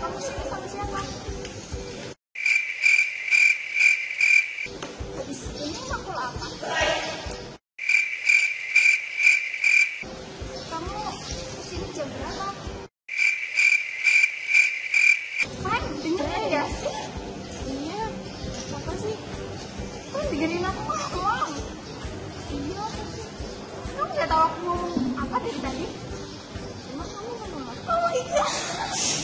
Kamu sini sama siapa? Habis ini makul apa? Kamu kesini jam berapa? Kan dengerin ya sih? Iya. Apa sih? Kan dengerin aku ngomong. Iya. Kamu nggak tahu aku ngomong apa dari tadi? Emang kamu ngomong apa? Oh iya.